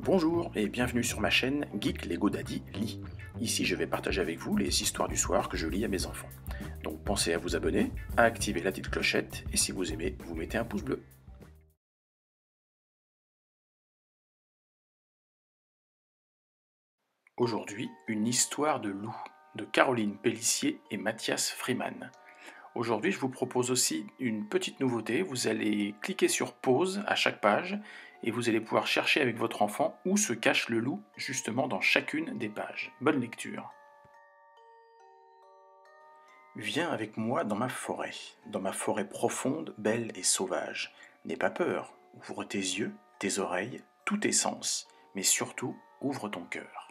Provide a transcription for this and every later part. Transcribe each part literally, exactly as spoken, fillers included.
Bonjour et bienvenue sur ma chaîne Geek Lego Daddy lit. Ici je vais partager avec vous les histoires du soir que je lis à mes enfants. Donc pensez à vous abonner, à activer la petite clochette et si vous aimez, vous mettez un pouce bleu. Aujourd'hui, une histoire de loup de Caroline Pellissier et Mathias Freeman. Aujourd'hui, je vous propose aussi une petite nouveauté. Vous allez cliquer sur pause à chaque page et vous allez pouvoir chercher avec votre enfant où se cache le loup justement dans chacune des pages. Bonne lecture. Viens avec moi dans ma forêt, dans ma forêt profonde, belle et sauvage. N'aie pas peur, ouvre tes yeux, tes oreilles, tous tes sens, mais surtout ouvre ton cœur.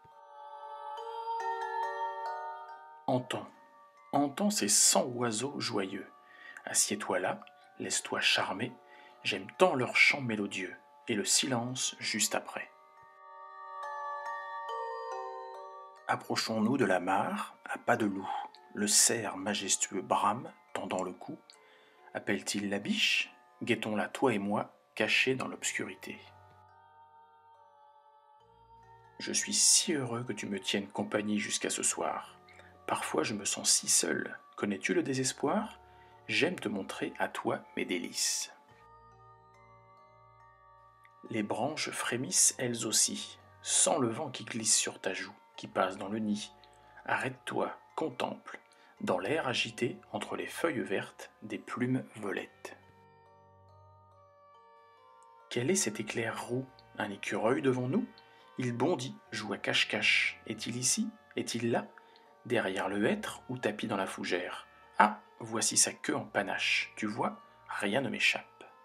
Entends, entends ces cent oiseaux joyeux. Assieds-toi là, laisse-toi charmer, j'aime tant leur chant mélodieux, et le silence juste après. Approchons-nous de la mare, à pas de loup, le cerf majestueux brame, tendant le cou. Appelle-t-il la biche? Guettons-la, toi et moi, cachés dans l'obscurité. Je suis si heureux que tu me tiennes compagnie jusqu'à ce soir. Parfois je me sens si seul. Connais-tu le désespoir? J'aime te montrer à toi mes délices. Les branches frémissent elles aussi, sens le vent qui glisse sur ta joue, qui passe dans le nid. Arrête-toi, contemple, dans l'air agité, entre les feuilles vertes, des plumes violettes. Quel est cet éclair roux? Un écureuil devant nous? Il bondit, joue à cache-cache. Est-il ici? Est-il là? Derrière le hêtre ou tapis dans la fougère? Ah, voici sa queue en panache. Tu vois, rien ne m'échappe.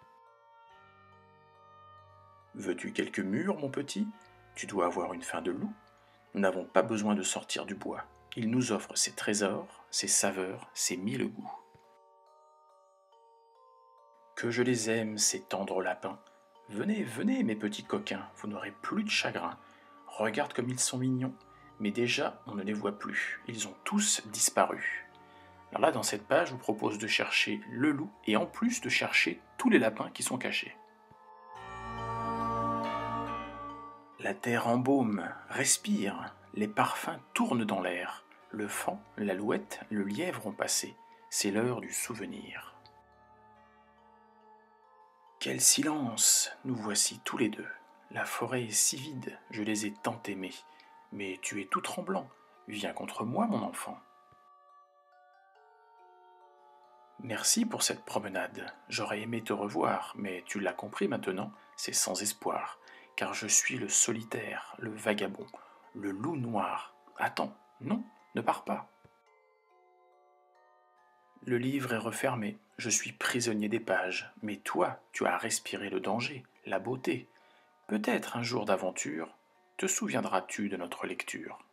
Veux-tu quelques mûres, mon petit? Tu dois avoir une faim de loup. Nous n'avons pas besoin de sortir du bois. Il nous offre ses trésors, ses saveurs, ses mille goûts. Que je les aime, ces tendres lapins. Venez, venez, mes petits coquins, vous n'aurez plus de chagrin. Regarde comme ils sont mignons, mais déjà, on ne les voit plus. Ils ont tous disparu. Alors là, dans cette page, je vous propose de chercher le loup et en plus de chercher tous les lapins qui sont cachés. La terre embaume, respire, les parfums tournent dans l'air. Le faon, l'alouette, le lièvre ont passé. C'est l'heure du souvenir. Quel silence! Nous voici tous les deux. La forêt est si vide, je les ai tant aimés. Mais tu es tout tremblant. Viens contre moi, mon enfant. Merci pour cette promenade. J'aurais aimé te revoir, mais tu l'as compris maintenant, c'est sans espoir. Car je suis le solitaire, le vagabond, le loup noir. Attends, non, ne pars pas. Le livre est refermé, je suis prisonnier des pages, mais toi, tu as respiré le danger, la beauté. Peut-être un jour d'aventure, te souviendras-tu de notre lecture?